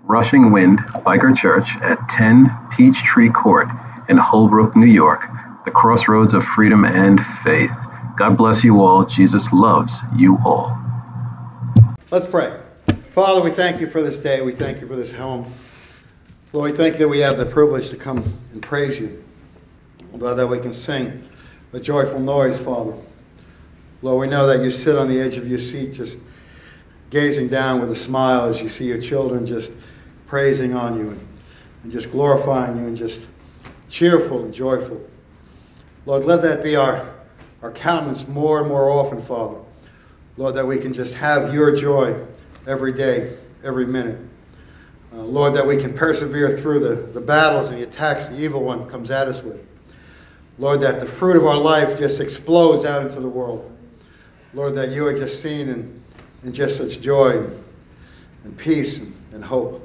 Rushing Wind Biker Church at 10 Peachtree Court in Holbrook, New York, the crossroads of freedom and faith. God bless you all. Jesus loves you all. Let's pray. Father, we thank you for this day. We thank you for this home. Lord, we thank you that we have the privilege to come and praise you. Lord, that we can sing a joyful noise, Father. Lord, we know that you sit on the edge of your seat just gazing down with a smile as you see your children just praising on you and just glorifying you and just cheerful and joyful. Lord, let that be our countenance more and more often, Father. Lord, that we can just have your joy every day, every minute. Lord, that we can persevere through the battles and the attacks the evil one comes at us with. Lord, that the fruit of our life just explodes out into the world. Lord, that you are just seen in just such joy and peace and hope.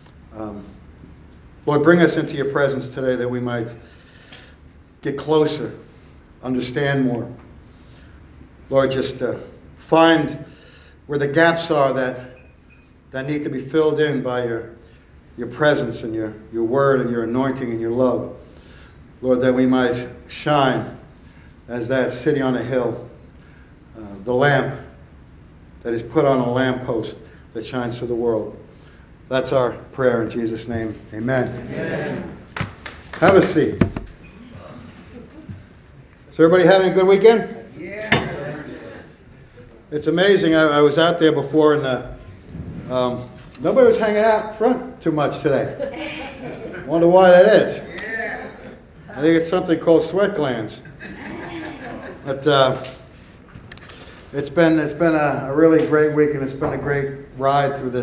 Lord, bring us into your presence today that we might get closer, understand more. Lord, just find where the gaps are that need to be filled in by your presence and your word and your anointing and your love. Lord, that we might shine as that city on a hill, the lamp that is put on a lamppost that shines to the world. That's our prayer in Jesus' name. Amen. Amen. Have a seat. Is everybody having a good weekend? Yeah. It's amazing. I was out there before and nobody was hanging out front too much today. Wonder why that is. I think it's something called sweat glands. But it's been a really great week, and it's been a great ride through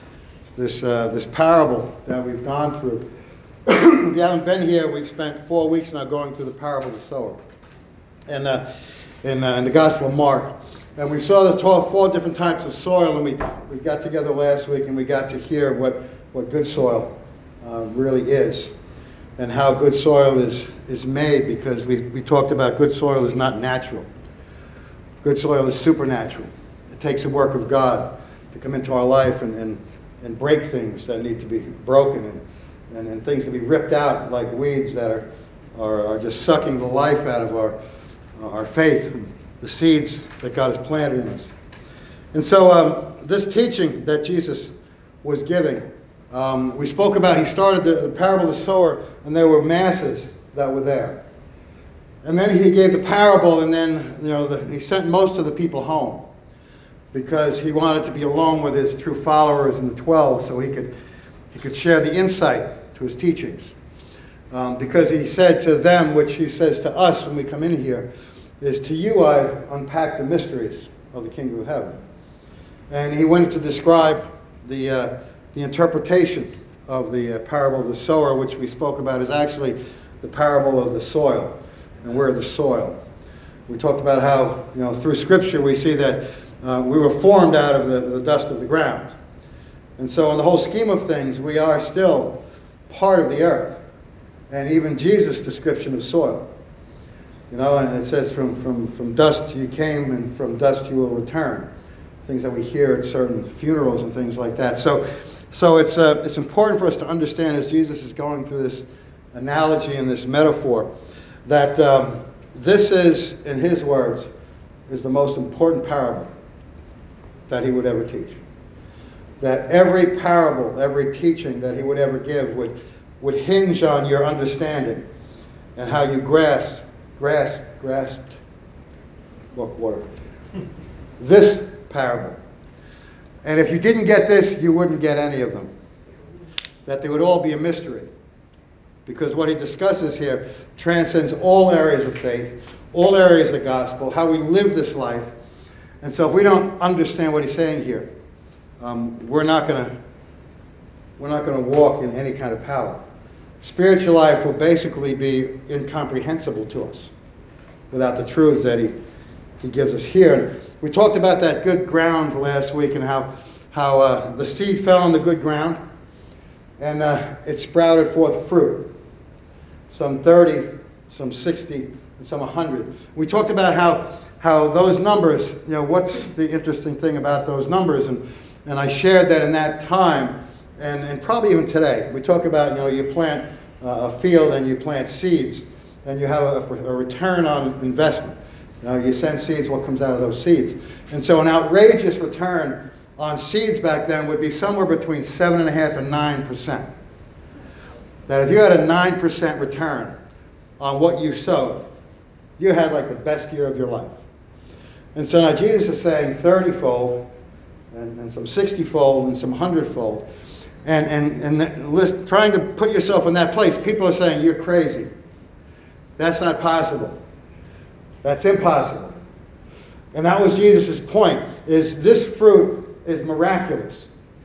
this parable that we've gone through. If you haven't been here, we've spent 4 weeks now going through the parable of the sower, and in the Gospel of Mark. And we saw the 4 different types of soil, and we got together last week and we got to hear what good soil really is, and how good soil is made, because we talked about good soil is not natural. Good soil is supernatural. It takes the work of God to come into our life and break things that need to be broken and things to be ripped out like weeds that are just sucking the life out of our faith, the seeds that God has planted in us. And so this teaching that Jesus was giving, we spoke about, he started the parable of the sower, and there were masses that were there. And then he gave the parable, and then he sent most of the people home because he wanted to be alone with his true followers and the 12, so he could share the insight to his teachings. Because he said to them, which he says to us when we come in here, is, to you I've unpacked the mysteries of the kingdom of heaven. And he went to describe the interpretation of the parable of the sower, which we spoke about, is actually the parable of the soil. And we're the soil. We talked about how, through Scripture we see that we were formed out of the dust of the ground. And so in the whole scheme of things, we are still part of the earth. And even Jesus' description of soil. And it says, from dust you came, and from dust you will return. Things that we hear at certain funerals and things like that. So it's important for us to understand, as Jesus is going through this analogy and this metaphor, that this is, in his words, is the most important parable that he would ever teach. That every parable, every teaching that he would ever give would hinge on your understanding and how you grasped this parable. And if you didn't get this, you wouldn't get any of them. That they would all be a mystery. Because what he discusses here transcends all areas of faith, all areas of the gospel, how we live this life. And so if we don't understand what he's saying here, we're not going to walk in any kind of power. Spiritual life will basically be incomprehensible to us without the truths that he gives us here. We talked about that good ground last week, and how the seed fell on the good ground, and it sprouted forth fruit. Some 30, some 60, and some 100. We talked about how those numbers, what's the interesting thing about those numbers, and I shared that in that time and probably even today, we talk about, you plant a field and you plant seeds, and you have a return on investment. You send seeds, what comes out of those seeds? And so an outrageous return on seeds back then would be somewhere between 7.5% and 9%. That if you had a 9% return on what you sowed, you had like the best year of your life. And so now Jesus is saying 30-fold, and some 60-fold, and some 100-fold. And trying to put yourself in that place, people are saying, you're crazy. That's not possible. That's impossible. And that was Jesus' point, is this fruit is miraculous.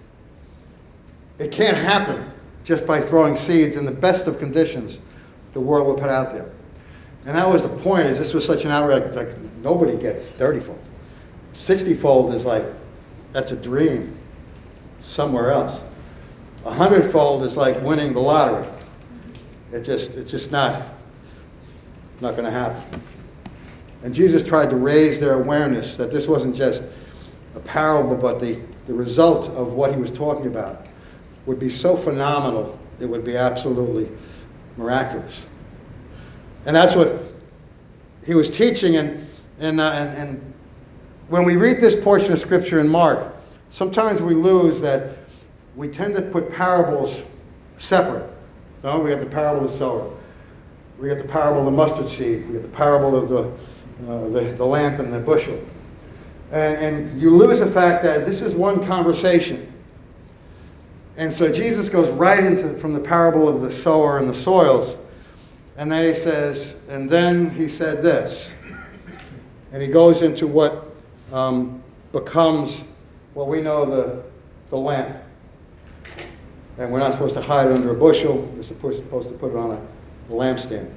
It can't happen just by throwing seeds in the best of conditions the world will put out there. And that was the point, is this was such an outrage, like nobody gets 30-fold. 60-fold is like, that's a dream somewhere else. 100-fold is like winning the lottery. It's just not going to happen. And Jesus tried to raise their awareness that this wasn't just a parable, but the result of what he was talking about would be so phenomenal, it would be absolutely miraculous. And that's what he was teaching. And when we read this portion of Scripture in Mark, sometimes we lose that we tend to put parables separate. No, we have the parable of the sower. We have the parable of the mustard seed. We have the parable of the lamp and the bushel. And you lose the fact that this is one conversation. And so Jesus goes right into from the parable of the sower and the soils. And then he says, and then he said this. And he goes into what becomes what we know the lamp. And we're not supposed to hide it under a bushel. We're supposed to put it on a lampstand.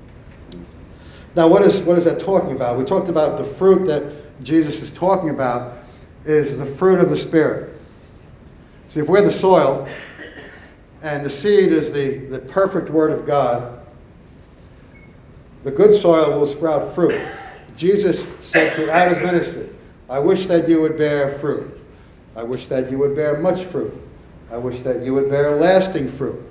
Now, what is that talking about? We talked about the fruit that Jesus is talking about is the fruit of the Spirit. See, if we're the soil, and the seed is the perfect Word of God, the good soil will sprout fruit. Jesus said throughout his ministry, I wish that you would bear fruit. I wish that you would bear much fruit. I wish that you would bear lasting fruit.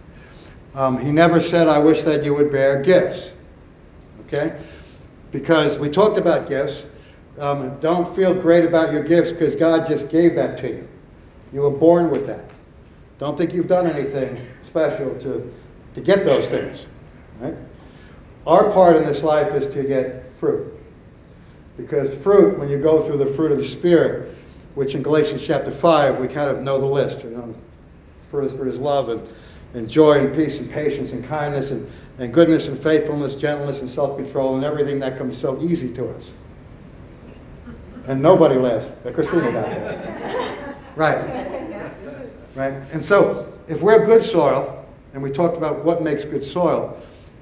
He never said, I wish that you would bear gifts. Okay? Because we talked about gifts. Don't feel great about your gifts because God just gave that to you. You were born with that. Don't think you've done anything special to get those things. Right? Our part in this life is to get fruit. Because fruit, when you go through the fruit of the Spirit, which in Galatians chapter 5, we kind of know the list. Fruit of the Spirit is love and joy and peace and patience and kindness and goodness and faithfulness, gentleness and self-control, and everything that comes so easy to us. And nobody laughs. Christina got that. Right. Right. And so, if we're good soil, and we talked about what makes good soil,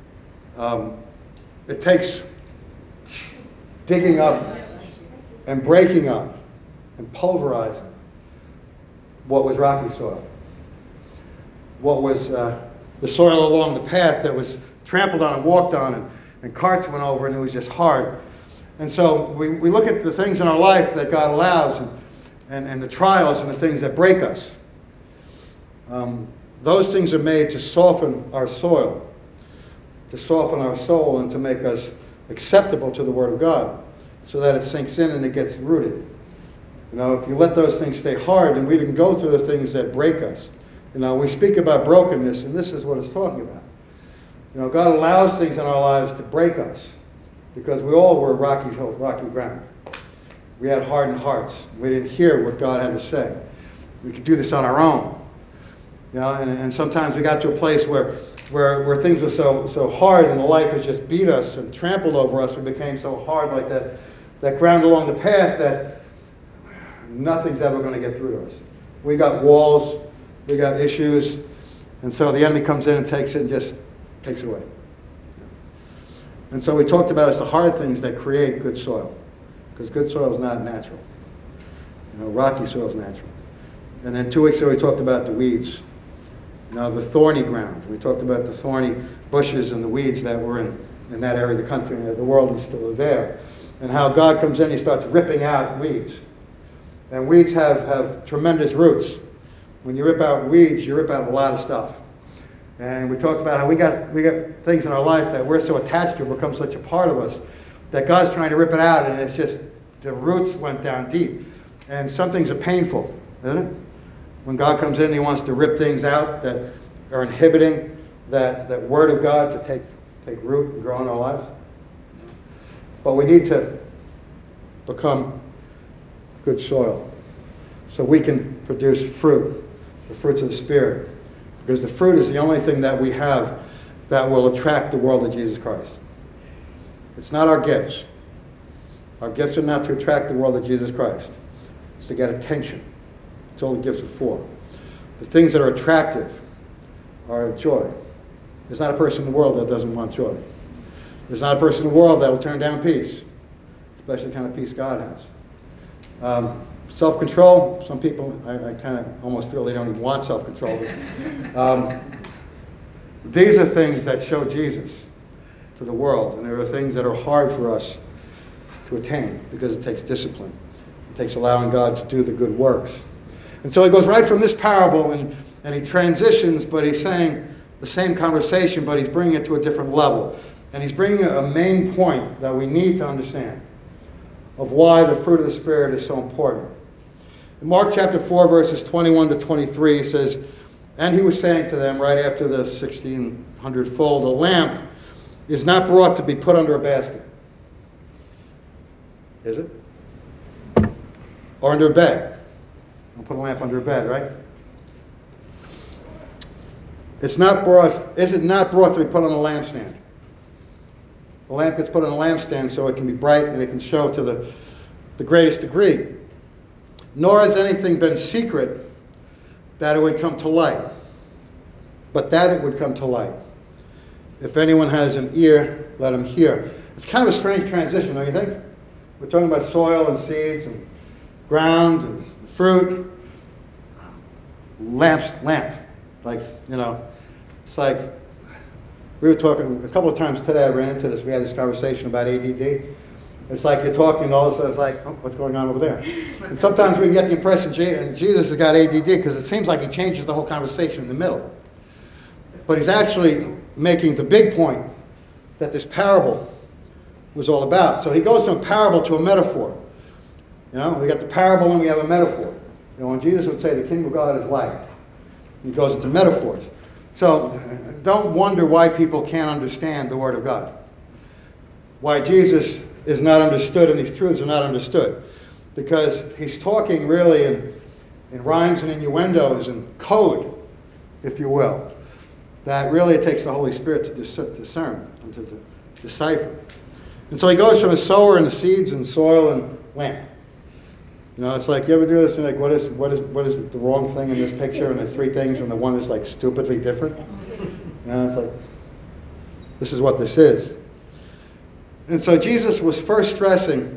it takes digging up and breaking up and pulverizing what was rocky soil. What was the soil along the path that was trampled on and walked on and carts went over and it was just hard. And so we look at the things in our life that God allows and the trials and the things that break us. Those things are made to soften our soil, to soften our soul and to make us acceptable to the Word of God so that it sinks in and it gets rooted. If you let those things stay hard, and we didn't go through the things that break us. We speak about brokenness, and this is what it's talking about. God allows things in our lives to break us because we all were rocky ground. We had hardened hearts. We didn't hear what God had to say. We could do this on our own. And sometimes we got to a place where things were so hard and the life has just beat us and trampled over us. We became so hard like that ground along the path that nothing's ever going to get through to us. We got walls, we got issues, and so the enemy comes in and takes it and just takes it away. And so we talked about it's the hard things that create good soil, because good soil is not natural. Rocky soil is natural. And then 2 weeks ago we talked about the weeds. The thorny ground. We talked about the thorny bushes and the weeds that were in that area of the country and the world and still are there. And how God comes in, he starts ripping out weeds. And weeds have tremendous roots. When you rip out weeds, you rip out a lot of stuff. And we talked about how we got things in our life that we're so attached to, become such a part of us, that God's trying to rip it out, and it's just, the roots went down deep. And some things are painful, isn't it? When God comes in, he wants to rip things out that are inhibiting that word of God to take root and grow in our lives. But we need to become good soil so we can produce fruit, the fruits of the Spirit. Because the fruit is the only thing that we have that will attract the world to Jesus Christ. It's not our gifts. Our gifts are not to attract the world to Jesus Christ. It's to get attention. That's all the gifts are for. The things that are attractive are joy. There's not a person in the world that doesn't want joy. There's not a person in the world that will turn down peace, especially the kind of peace God has. Self-control, some people, I kind of almost feel they don't even want self-control. These are things that show Jesus to the world, and there are things that are hard for us to attain because it takes discipline. It takes allowing God to do the good works. And so he goes right from this parable, and he transitions, but he's saying the same conversation, but he's bringing it to a different level. And he's bringing a main point that we need to understand of why the fruit of the Spirit is so important. In Mark chapter 4, verses 21 to 23, he says, and he was saying to them right after the 1600-fold, a lamp is not brought to be put under a basket. Is it? Or under a bed. Don't put a lamp under a bed, right? Is it not brought to be put on a lampstand? A lamp gets put on a lampstand so it can be bright and it can show to the greatest degree. Nor has anything been secret that it would come to light, but that it would come to light. If anyone has an ear, let him hear. It's kind of a strange transition, don't you think? We're talking about soil and seeds and ground and fruit. Lamp. Like, it's like, we were talking a couple of times today, I ran into this, we had this conversation about ADD. It's like you're talking and all of a sudden it's like, oh, what's going on over there? And sometimes we get the impression Jesus has got ADD because it seems like he changes the whole conversation in the middle. But he's actually making the big point that this parable was all about. So he goes from a parable to a metaphor. We got the parable and we have a metaphor. When Jesus would say the kingdom of God is like, he goes into metaphors. So don't wonder why people can't understand the Word of God. Why Jesus is not understood and these truths are not understood. Because he's talking really in rhymes and innuendos and code, if you will, that really it takes the Holy Spirit to discern and to decipher. And so he goes from a sower and the seeds and soil and lamp. It's like, you ever do this and like, what is the wrong thing in this picture? And there's three things and the one is like stupidly different. It's like, this is what this is. And so Jesus was first stressing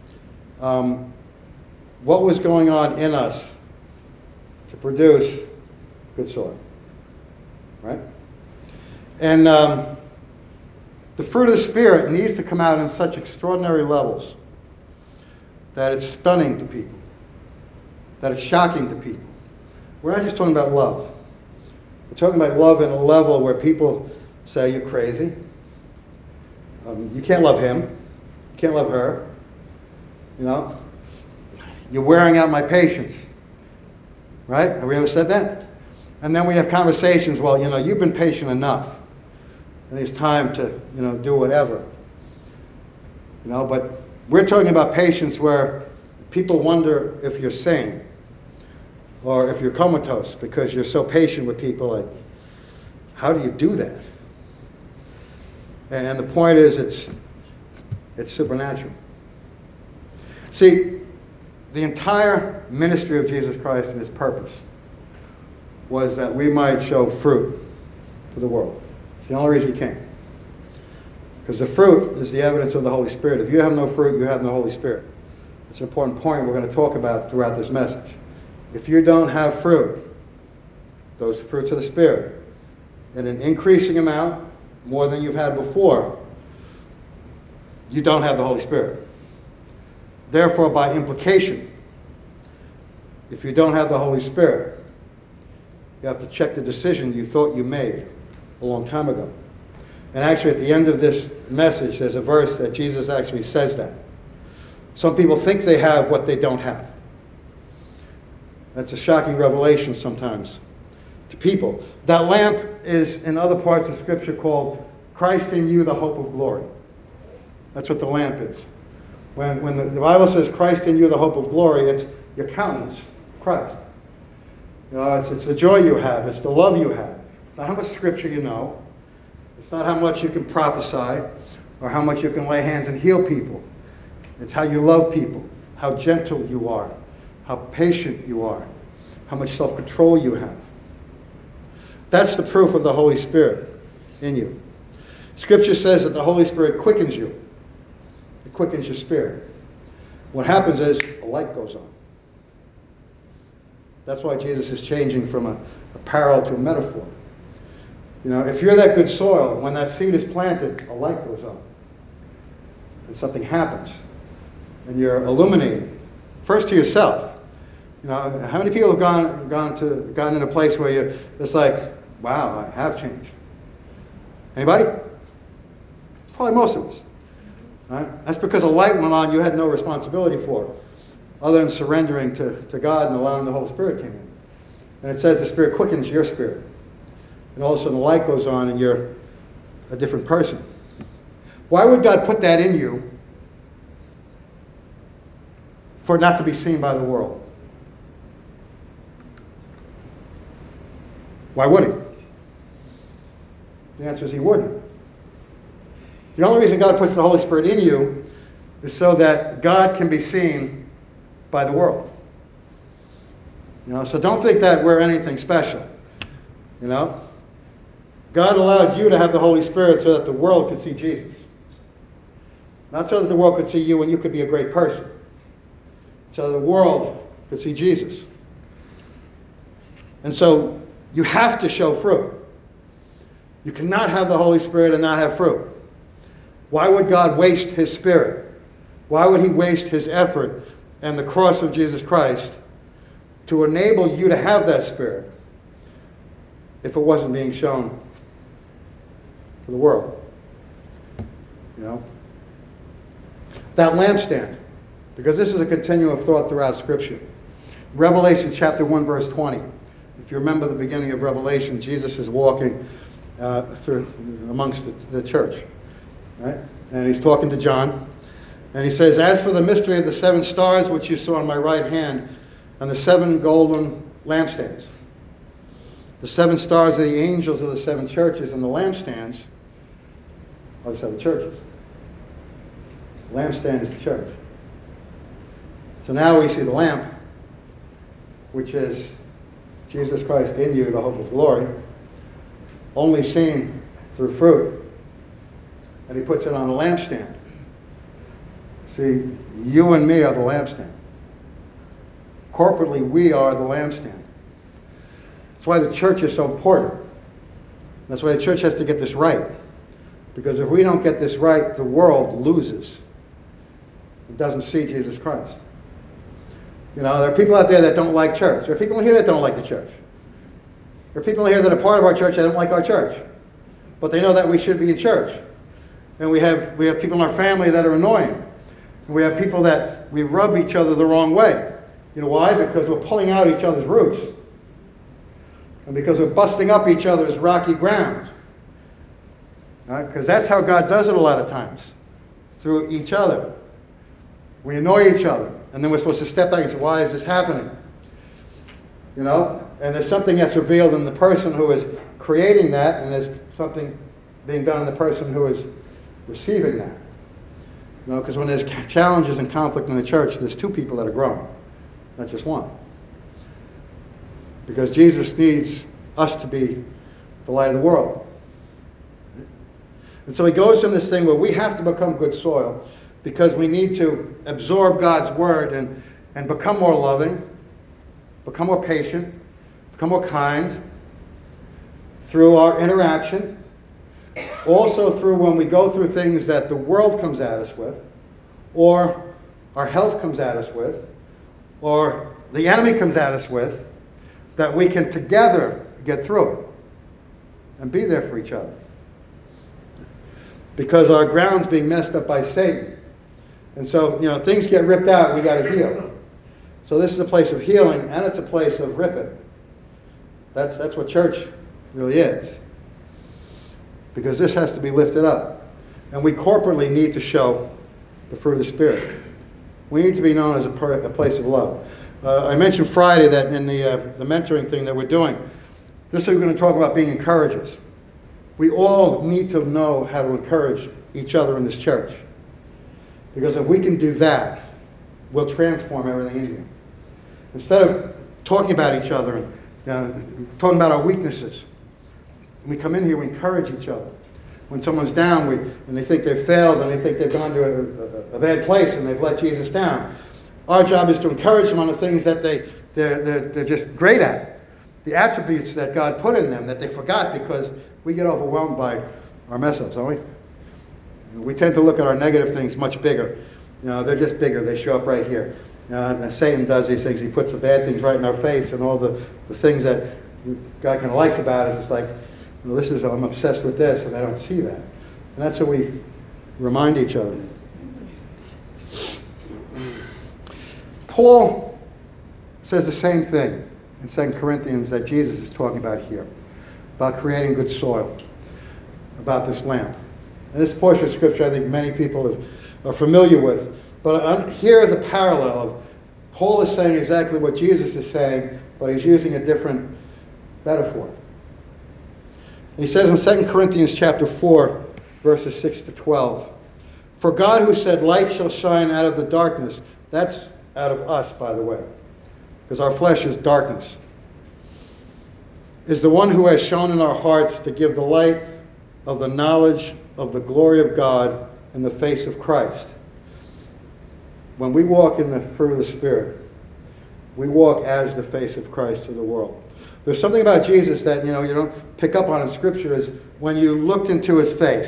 what was going on in us to produce good soil. Right? And the fruit of the Spirit needs to come out in such extraordinary levels that it's stunning to people, that it's shocking to people. We're not just talking about love. We're talking about love in a level where people say, you're crazy. You can't love him. You can't love her. You're wearing out my patience. Right? Have we ever said that? And then we have conversations, well, you've been patient enough. And it's time to, do whatever. But we're talking about patience where people wonder if you're sane or if you're comatose because you're so patient with people. Like, how do you do that? And the point is, it's supernatural. See, the entire ministry of Jesus Christ and his purpose was that we might show fruit to the world. It's the only reason he came. Because the fruit is the evidence of the Holy Spirit. If you have no fruit, you have no Holy Spirit. It's an important point we're going to talk about throughout this message. If you don't have fruit, those fruits of the Spirit, in an increasing amount, more than you've had before, you don't have the Holy Spirit. Therefore, by implication, if you don't have the Holy Spirit, You have to check the decision you thought you made a long time ago. And actually, at the end of this message, there's a verse that Jesus actually says that. Some people think they have what they don't have. That's a shocking revelation sometimes to people. That lamp is, in other parts of Scripture, called Christ in you, the hope of glory. That's what the lamp is. When the Bible says Christ in you, the hope of glory, it's your countenance of Christ. You know, it's the joy you have. It's the love you have. It's not how much Scripture you know. It's not how much you can prophesy or how much you can lay hands and heal people. It's how you love people, how gentle you are, how patient you are, how much self-control you have. That's the proof of the Holy Spirit in you. Scripture says that the Holy Spirit quickens you. It quickens your spirit. What happens is a light goes on. That's why Jesus is changing from a parallel to a metaphor. You know, if you're that good soil, when that seed is planted, a light goes on. And something happens. And you're illuminated. First to yourself. You know, how many people have gotten in a place where you're just like, wow, I have changed? Anybody? Probably most of us. Right? That's because a light went on you had no responsibility for, other than surrendering to God and allowing the Holy Spirit came in. And it says the Spirit quickens your spirit. And all of a sudden the light goes on and you're a different person. Why would God put that in you for it not to be seen by the world? Why would he? The answer is he wouldn't. The only reason God puts the Holy Spirit in you is so that God can be seen by the world. You know, so don't think that we're anything special. You know, God allowed you to have the Holy Spirit so that the world could see Jesus. Not so that the world could see you and you could be a great person. So the world could see Jesus. And so you have to show fruit. You cannot have the Holy Spirit and not have fruit. Why would God waste his Spirit? Why would he waste his effort and the cross of Jesus Christ to enable you to have that Spirit if it wasn't being shown to the world? You know? That lampstand, because this is a continuum of thought throughout Scripture. Revelation chapter 1, verse 20. If you remember the beginning of Revelation, Jesus is walking through amongst the church. Right? And he's talking to John. And he says, as for the mystery of the 7 stars which you saw on my right hand, and the 7 golden lampstands. The 7 stars are the angels of the 7 churches, and the lampstands are the 7 churches. The lampstand is the church. So now we see the lamp, which is Jesus Christ in you, the hope of glory, only seen through fruit. And he puts it on a lampstand. See, you and me are the lampstand. Corporately, we are the lampstand. That's why the church is so important. That's why the church has to get this right. Because if we don't get this right, the world loses. It doesn't see Jesus Christ. You know, there are people out there that don't like church. There are people in here that don't like the church. There are people in here that are part of our church that don't like our church. But they know that we should be in church. And we have people in our family that are annoying. And we have people that we rub each other the wrong way. You know why? Because we're pulling out each other's roots. And because we're busting up each other's rocky ground. Because that's how God does it a lot of times. Through each other. We annoy each other. And then we're supposed to step back and say, why is this happening? You know? And there's something that's revealed in the person who is creating that, and there's something being done in the person who is receiving that. You know, because when there's challenges and conflict in the church, there's 2 people that are growing, not just one. Because Jesus needs us to be the light of the world. And so he goes from this thing where we have to become good soil because we need to absorb God's word and become more loving, become more patient, become more kind through our interaction. Also through when we go through things that the world comes at us with, or our health comes at us with, or the enemy comes at us with, that we can together to get through it and be there for each other. Because our ground's being messed up by Satan. And so, things get ripped out, we got to heal. So this is a place of healing, and it's a place of ripping. That's what church really is. Because this has to be lifted up. And we corporately need to show the fruit of the Spirit. We need to be known as a place of love. I mentioned Friday that in the mentoring thing that we're doing, this is we're going to talk about being encouragers. We all need to know how to encourage each other in this church. Because if we can do that, we'll transform everything in here. Instead of talking about each other and talking about our weaknesses, we come in here, we encourage each other. When someone's down and they think they've failed and they think they've gone to a bad place and they've let Jesus down, our job is to encourage them on the things that they're just great at. The attributes that God put in them that they forgot because we get overwhelmed by our mess-ups, don't we? We tend to look at our negative things much bigger. They're just bigger. They show up right here. And Satan does these things. He puts the bad things right in our face, and all the things that God kind of likes about us. It's like, I'm obsessed with this, and I don't see that. And that's what we remind each other. Paul says the same thing in 2 Corinthians that Jesus is talking about here, about creating good soil, about this lamp. And this portion of Scripture I think many people are familiar with. But here the parallel of Paul is saying exactly what Jesus is saying, but he's using a different metaphor. He says in 2 Corinthians chapter 4, verses 6 to 12, "For God who said, 'Light shall shine out of the darkness,'" that's out of us, by the way, because our flesh is darkness, "is the one who has shone in our hearts to give the light of the knowledge of the glory of God in the face of Christ." When we walk in the fruit of the Spirit, we walk as the face of Christ to the world. There's something about Jesus that you don't pick up on in Scripture is when you looked into his face,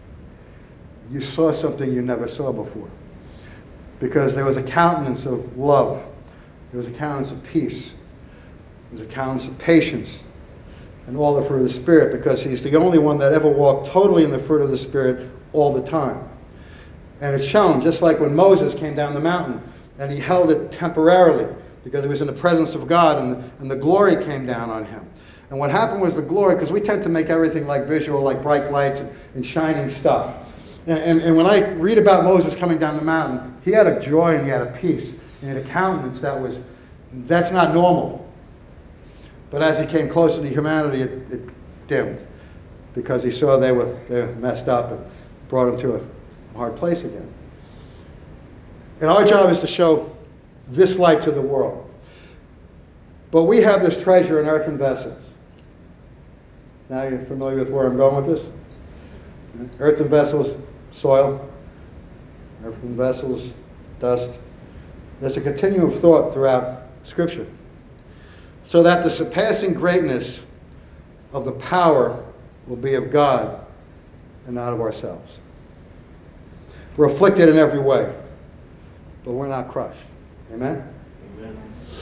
you saw something you never saw before. Because there was a countenance of love. There was a countenance of peace. There was a countenance of patience. And all the fruit of the Spirit, because he's the only one that ever walked totally in the fruit of the Spirit all the time. And it's shown, just like when Moses came down the mountain and he held it temporarily because he was in the presence of God and the glory came down on him. And what happened was the glory, because we tend to make everything like visual, like bright lights and shining stuff. And when I read about Moses coming down the mountain, he had a joy and he had a peace. He had a countenance that's not normal. But as he came closer to humanity, it dimmed because he saw they're messed up and brought him to a hard place again. And our job is to show this light to the world. But we have this treasure in earthen vessels. Now you're familiar with where I'm going with this? Earthen vessels, soil. Earthen vessels, dust. There's a continuum of thought throughout Scripture. So that the surpassing greatness of the power will be of God and not of ourselves. We're afflicted in every way, but we're not crushed. Amen? Amen.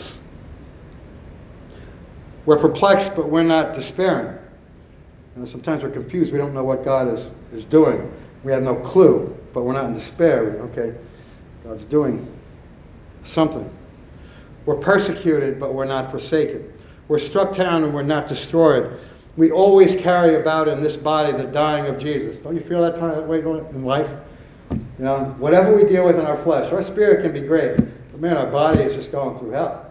We're perplexed, but we're not despairing. Sometimes we're confused. We don't know what God is doing. We have no clue, but we're not in despair. Okay, God's doing something. We're persecuted, but we're not forsaken. We're struck down, and we're not destroyed. We always carry about in this body the dying of Jesus. Don't you feel that way in life? Whatever we deal with in our flesh, our spirit can be great, but man, our body is just going through hell.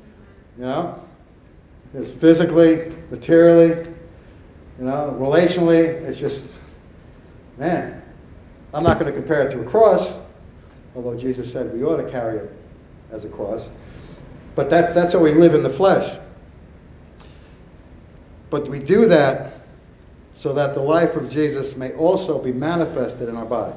It's physically, materially, relationally, it's just, man, I'm not going to compare it to a cross, although Jesus said we ought to carry it as a cross. But that's how we live in the flesh. But we do that so that the life of Jesus may also be manifested in our body.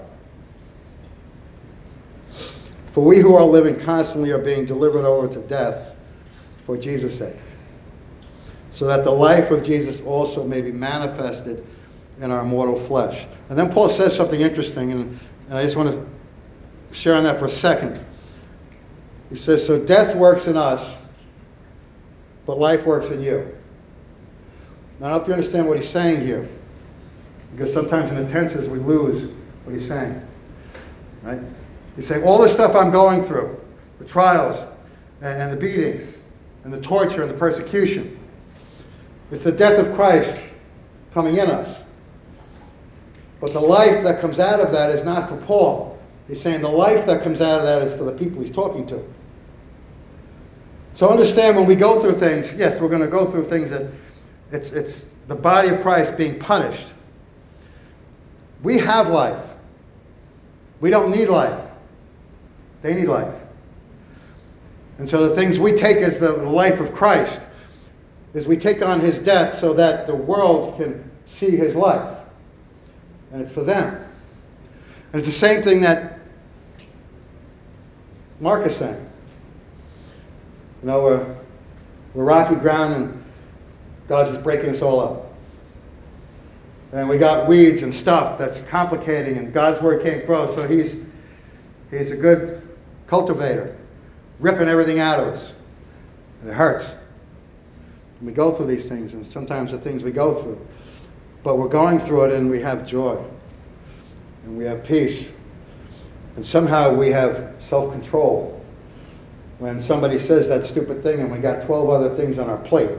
For we who are living constantly are being delivered over to death for Jesus' sake, so that the life of Jesus also may be manifested in our mortal flesh. And then Paul says something interesting, and I just want to share on that for a second. He says, so death works in us, but life works in you. Now, I don't know if you understand what he's saying here, because sometimes in the tenses we lose what he's saying. Right? He's saying, all the stuff I'm going through, the trials and the beatings and the torture and the persecution, it's the death of Christ coming in us. But the life that comes out of that is not for Paul. He's saying the life that comes out of that is for the people he's talking to. So understand, when we go through things, yes, we're going to go through things that it's the body of Christ being punished. We have life. We don't need life. They need life. And so the things we take as the life of Christ is we take on his death so that the world can see his life. And it's for them. And it's the same thing that Mark is saying. You know, we're rocky ground and God's just breaking us all up. And we got weeds and stuff that's complicating, and God's word can't grow, so he's a good cultivator, ripping everything out of us. And it hurts. And we go through these things, and sometimes the things we go through. But we're going through it and we have joy. And we have peace. And somehow we have self-control. When somebody says that stupid thing and we got 12 other things on our plate.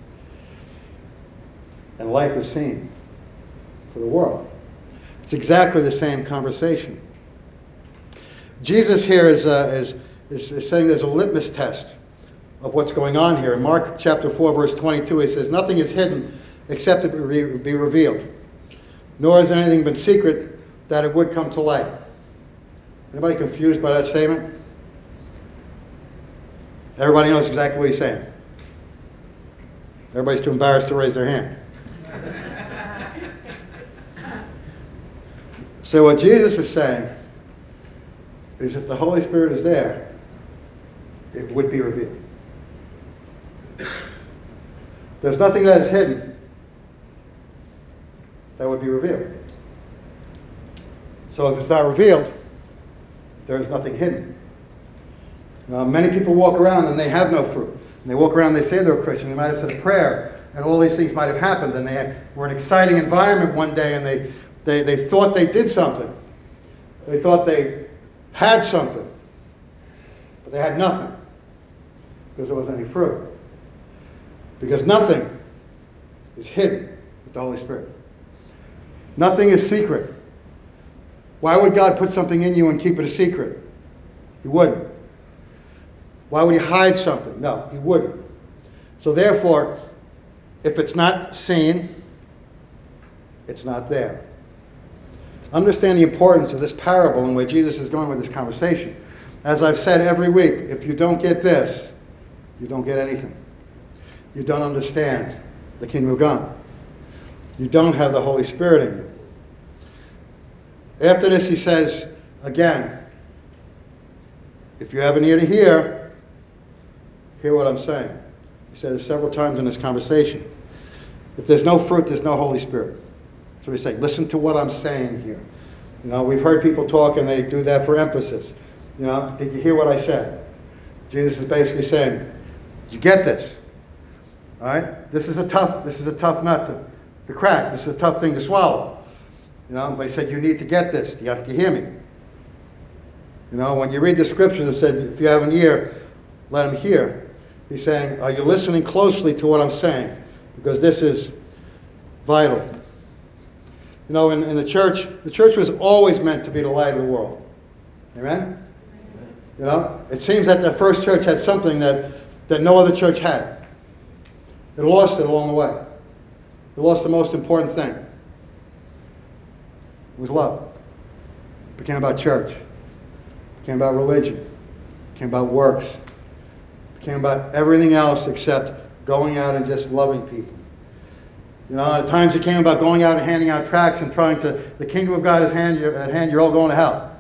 And life is seen for the world. It's exactly the same conversation. Jesus here is saying there's a litmus test of what's going on here. In Mark chapter 4, verse 22, he says, nothing is hidden except it be revealed. Nor has anything been secret that it would come to light. Anybody confused by that statement? Everybody knows exactly what he's saying. Everybody's too embarrassed to raise their hand. So what Jesus is saying is if the Holy Spirit is there, it would be revealed. There's nothing that is hidden that would be revealed. So if it's not revealed, there is nothing hidden. Now, many people walk around and they have no fruit. And they walk around and they say they're a Christian. They might have said a prayer, and all these things might have happened. And they were in an exciting environment one day, and they thought they did something. They thought they had something. But they had nothing. Because there wasn't any fruit. Because nothing is hidden with the Holy Spirit. Nothing is secret. Why would God put something in you and keep it a secret? He wouldn't. Why would he hide something? No, he wouldn't. So therefore, if it's not seen, it's not there. Understand the importance of this parable and where Jesus is going with this conversation. As I've said every week, if you don't get this, you don't get anything. You don't understand the kingdom of God. You don't have the Holy Spirit in you. After this, he says, again, if you have an ear to hear what I'm saying. He said it several times in this conversation. If there's no fruit, there's no Holy Spirit. So we say, listen to what I'm saying here. You know, we've heard people talk and they do that for emphasis. You know, did you hear what I said? Jesus is basically saying, you get this. All right? This is a tough nut to crack. This is a tough thing to swallow. You know, but he said, you need to get this. Do you hear me? You know, when you read the scriptures, it said, if you have an ear, let him hear. He's saying, are you listening closely to what I'm saying? Because this is vital. You know, in the church was always meant to be the light of the world. Amen? You know, it seems that the first church had something that no other church had. It lost it along the way. It lost the most important thing. It was love. It became about church. It became about religion. It became about works. It became about everything else except going out and just loving people. You know, at times it came about going out and handing out tracts and trying to, the kingdom of God is at hand, you're all going to hell.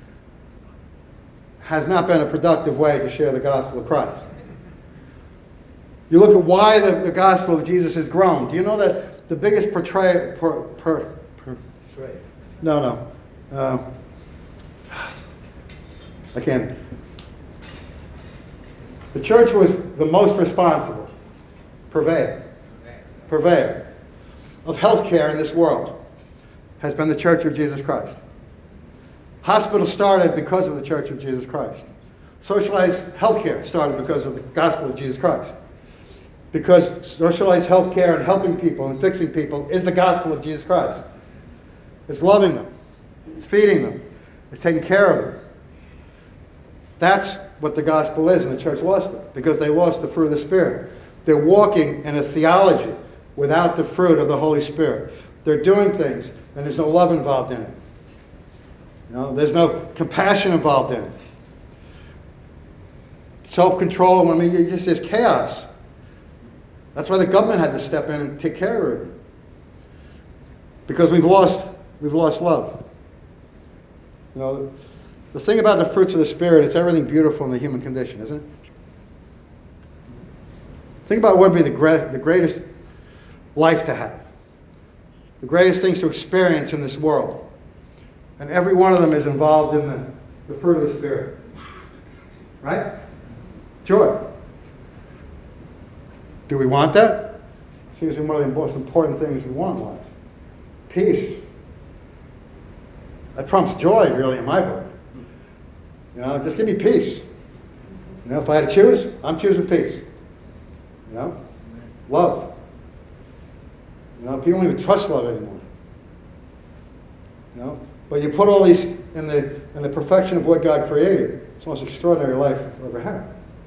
Has not been a productive way to share the gospel of Christ. You look at why the gospel of Jesus has grown. Do you know that the biggest I can't. The church was the most responsible. Purveyor. purveyor of healthcare in this world has been the Church of Jesus Christ. Hospitals started because of the Church of Jesus Christ. Socialized healthcare started because of the gospel of Jesus Christ. Because socialized healthcare and helping people and fixing people is the gospel of Jesus Christ. It's loving them. It's feeding them. It's taking care of them. That's what the gospel is, and the church lost it because they lost the fruit of the Spirit. They're walking in a theology without the fruit of the Holy Spirit. They're doing things, and there's no love involved in it. There's no compassion involved in it. Self-control, there's chaos. That's why the government had to step in and take care of it. Because we've lost love. The thing about the fruits of the Spirit, it's everything beautiful in the human condition, isn't it? Think about what would be the greatest life to have. The greatest things to experience in this world. And every one of them is involved in the fruit of the Spirit. Right? Joy. Do we want that? It seems to be one of the most important things we want in life. Peace. That trumps joy, really, in my book. Just give me peace. If I had to choose, I'm choosing peace. Love. People don't even trust love anymore. But you put all these in the perfection of what God created. It's the most extraordinary life I've ever had.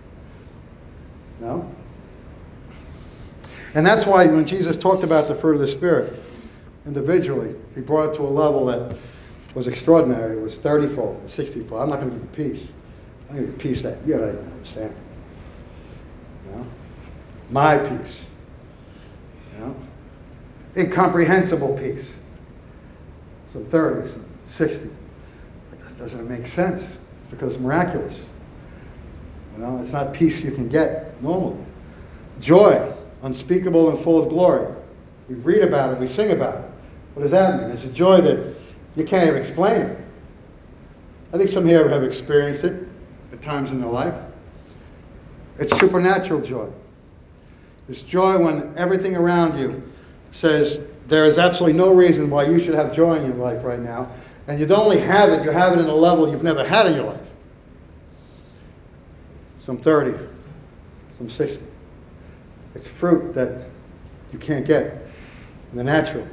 And that's why when Jesus talked about the fruit of the Spirit individually, he brought it to a level that was extraordinary. It was 30-fold and 60-fold. I'm not going to give you peace. I'm going to give you peace that you don't even understand. My peace. Incomprehensible peace. Some 30, some 60. That doesn't make sense. It's because it's miraculous. It's not peace you can get normally. Joy, unspeakable and full of glory. We read about it, we sing about it. What does that mean? It's a joy that you can't even explain it. I think some here have experienced it at times in their life. It's supernatural joy. It's joy when everything around you says there is absolutely no reason why you should have joy in your life right now. And you don't only have it, you have it in a level you've never had in your life. Some 30, some 60. It's fruit that you can't get in the natural.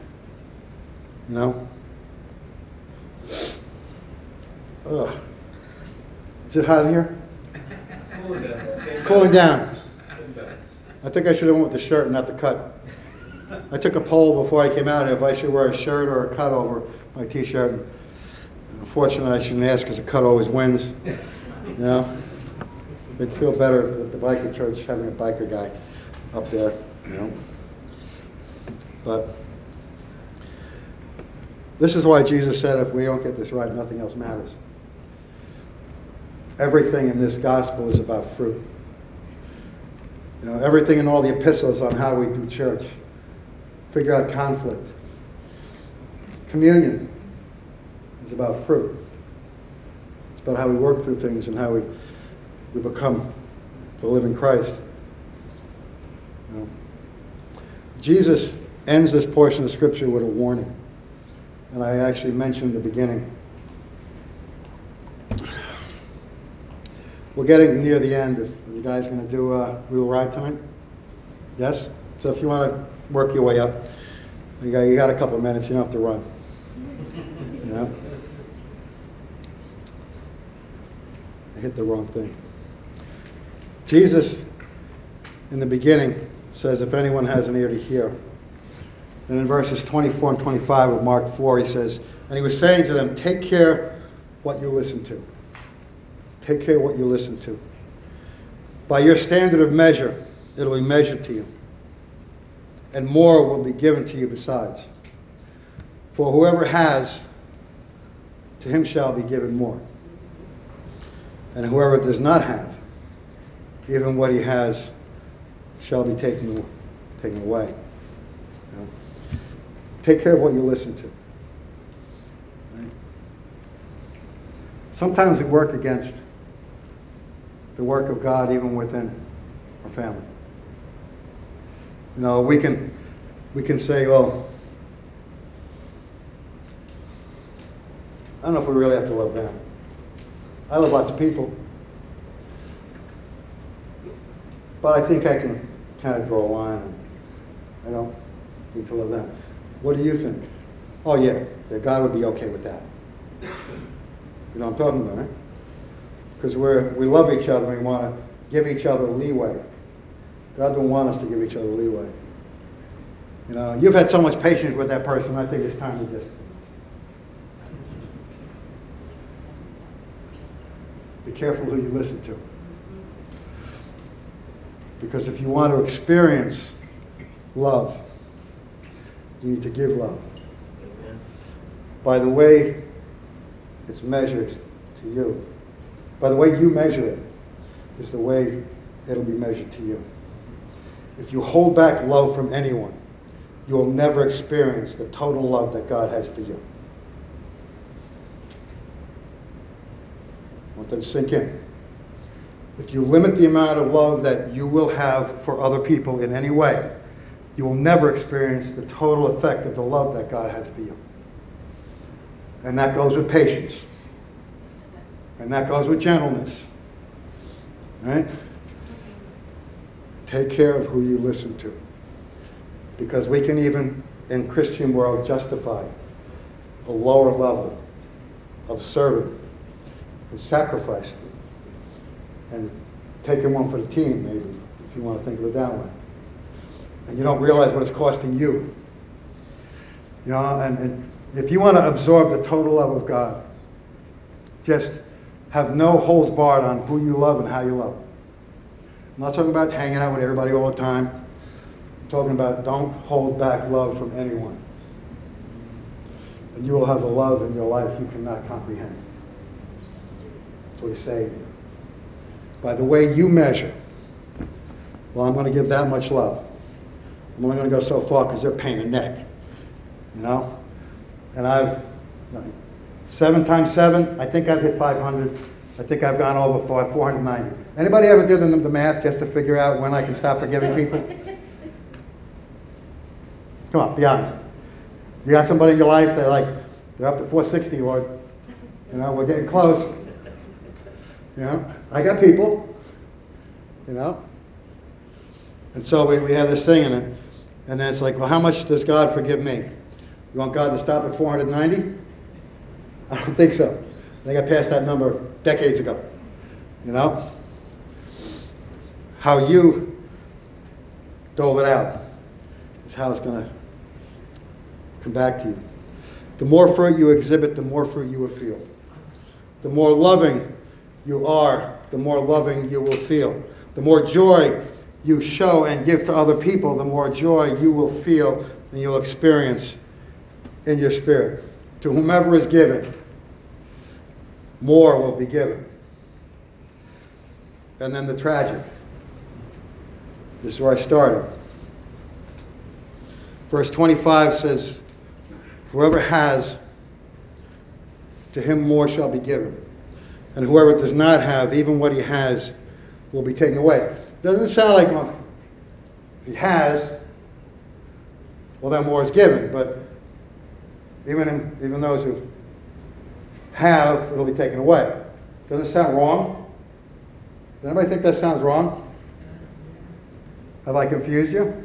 Ugh. Is it hot in here? It's cooling down. I think I should have went with the shirt and not the cut. I took a poll before I came out here if I should wear a shirt or a cut over my t-shirt. Unfortunately, I shouldn't ask because a cut always wins. They'd feel better with the biker church having a biker guy up there. But this is why Jesus said if we don't get this right, nothing else matters. Everything in this gospel is about fruit. Everything in all the epistles on how we do church. Figure out conflict. Communion is about fruit. It's about how we work through things and how we become the living Christ. Jesus ends this portion of Scripture with a warning. And I actually mentioned in the beginning. We're getting near the end. If the guy's going to do a wheel ride tonight? Yes? So if you want to work your way up, you got a couple of minutes. You don't have to run. I hit the wrong thing. Jesus, in the beginning, says, if anyone has an ear to hear. Then in verses 24 and 25 of Mark 4, he says, and he was saying to them, take care what you listen to. Take care what you listen to. By your standard of measure, it'll be measured to you. And more will be given to you besides. For whoever has, to him shall be given more. And whoever does not have, even what he has shall be taken away. Take care of what you listen to. Right? Sometimes we work against the work of God even within our family. We can we can say, well, I don't know if we really have to love them. I love lots of people. But I think I can kind of draw a line, and I don't need to love them. What do you think? Oh yeah, that God would be okay with that. You know what I'm talking about, right? Because we love each other and we want to give each other leeway. God don't want us to give each other leeway. You know, you've had so much patience with that person, I think it's time to just be careful who you listen to. Because if you want to experience love, you need to give love. Amen. By the way it's measured to you. By the way you measure it is the way it'll be measured to you. If you hold back love from anyone, you will never experience the total love that God has for you. I want that to sink in. If you limit the amount of love that you will have for other people in any way, you will never experience the total effect of the love that God has for you. And that goes with patience. And that goes with gentleness. Right? Take care of who you listen to. Because we can even, in Christian world, justify a lower level of serving and sacrificing and taking one for the team, maybe, if you want to think of it that way. And you don't realize what it's costing you. You know, and if you want to absorb the total love of God, just have no holds barred on who you love and how you love. I'm not talking about hanging out with everybody all the time. I'm talking about don't hold back love from anyone. And you will have a love in your life you cannot comprehend. That's what he's saying. By the way you measure, well, I'm going to give that much love. I'm only going to go so far because they're a pain in the neck. You know? And I've, 7 times 7, I think I've hit 500. I think I've gone over 490. Anybody ever do the math just to figure out when I can stop forgiving people? Come on, be honest. You got somebody in your life that they're up to 460, Lord. You know, we're getting close. You know, I got people. You know. And so we have this thing in it. And then it's like, well, how much does God forgive me? You want God to stop at 490? I don't think so. I think I passed that number decades ago. You know? How you dole it out is how it's going to come back to you. The more fruit you exhibit, the more fruit you will feel. The more loving you are, the more loving you will feel. The more joy you show and give to other people, the more joy you will feel and you'll experience in your spirit. To whomever is given, more will be given. And then the tragic. This is where I started. Verse 25 says, whoever has, to him more shall be given. And whoever does not have, even what he has, will be taken away. Doesn't sound like, well, if he has, well, then more is given. But even those who have, it'll be taken away. Doesn't it sound wrong? Does anybody think that sounds wrong? Have I confused you?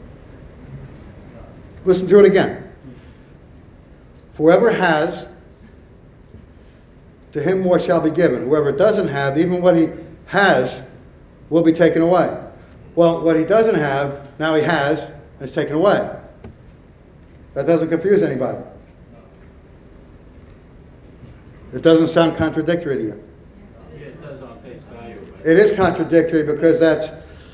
Listen to it again. Whoever has, to him more shall be given. Whoever doesn't have, even what he has, will be taken away. Well, what he doesn't have, now he has, and it's taken away. That doesn't confuse anybody. It doesn't sound contradictory to you. It does on face value. Right? It is contradictory because that's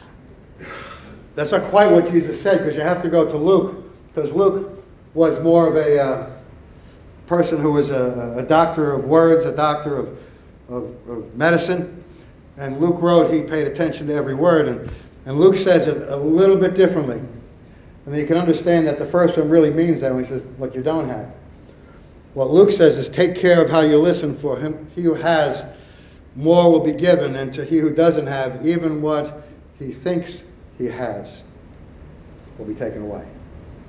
not quite what Jesus said, because you have to go to Luke, because Luke was more of a person who was a doctor of words, a doctor of medicine. And Luke wrote, he paid attention to every word. And Luke says it a little bit differently. And then you can understand that the first one really means that when he says, what you don't have. What Luke says is, take care of how you listen, for him. He who has, more will be given. And to he who doesn't have, even what he thinks he has will be taken away.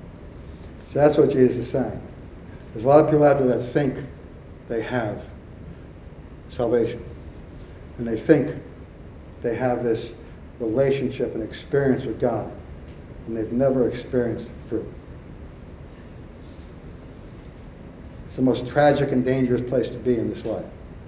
So that's what Jesus is saying. There's a lot of people out there that think they have salvation. And they think they have this relationship and experience with God. And they've never experienced fruit. It's the most tragic and dangerous place to be in this life.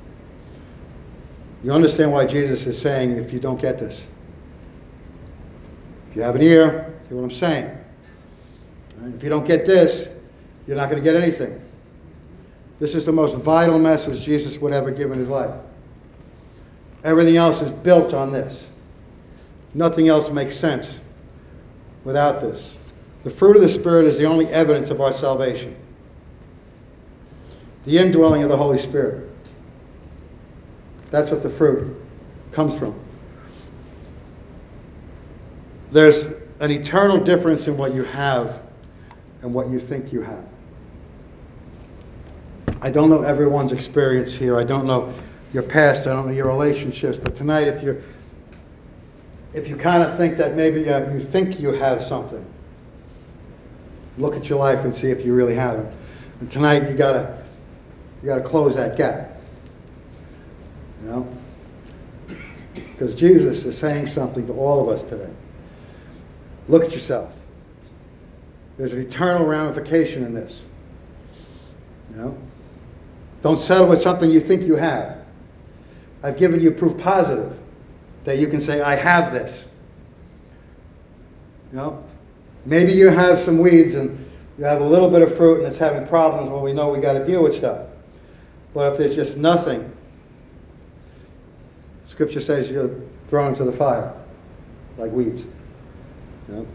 You understand why Jesus is saying, if you don't get this. If you have an ear, hear what I'm saying. And if you don't get this, you're not going to get anything. This is the most vital message Jesus would ever give in his life. Everything else is built on this. Nothing else makes sense without this. The fruit of the Spirit is the only evidence of our salvation. The indwelling of the Holy Spirit. That's what the fruit comes from. There's an eternal difference in what you have and what you think you have. I don't know everyone's experience here. I don't know your past. I don't know your relationships. But tonight, if you kind of think that maybe you think you have something, look at your life and see if you really have it. And tonight, you gotta close that gap. You know? Because Jesus is saying something to all of us today. Look at yourself. There's an eternal ramification in this. You know? Don't settle with something you think you have. I've given you proof positive that you can say, I have this. You know? Maybe you have some weeds and you have a little bit of fruit and it's having problems. Well, we know we got to deal with stuff. But if there's just nothing, Scripture says you're thrown into the fire like weeds. You know?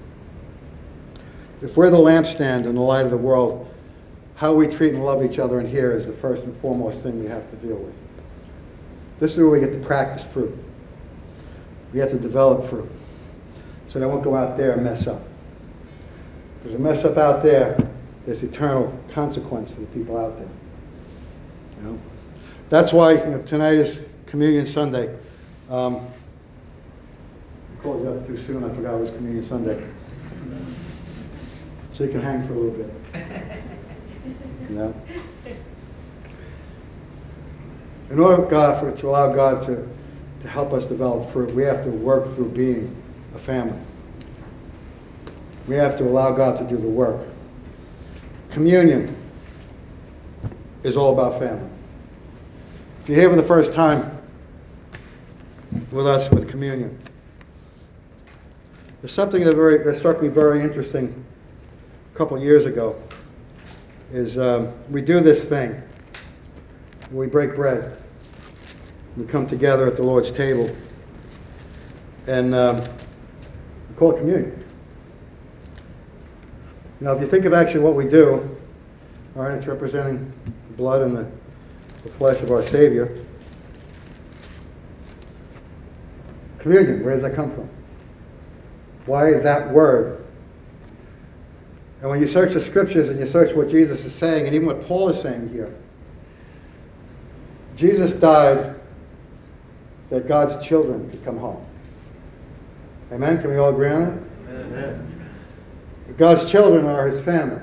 If we're the lampstand and the light of the world, how we treat and love each other in here is the first and foremost thing we have to deal with. This is where we get to practice fruit. We have to develop fruit. So they won't go out there and mess up. Because if they mess up out there, there's eternal consequence for the people out there. You know? That's why tonight is Communion Sunday. I called you up too soon. I forgot it was Communion Sunday. So you can hang for a little bit. You know? In order to allow God to help us develop fruit, we have to work through being a family. We have to allow God to do the work. Communion is all about family. If you're here for the first time with us with communion, there's something that struck me very interesting a couple years ago. Is we do this thing. We break bread. We come together at the Lord's table. And we call it communion. You know, if you think of actually what we do, all right, it's representing the blood and the flesh of our Savior. Communion, where does that come from? Why that word? And when you search the Scriptures and you search what Jesus is saying, and even what Paul is saying here, Jesus died that God's children could come home. Amen? Can we all agree on that? Amen. God's children are his family.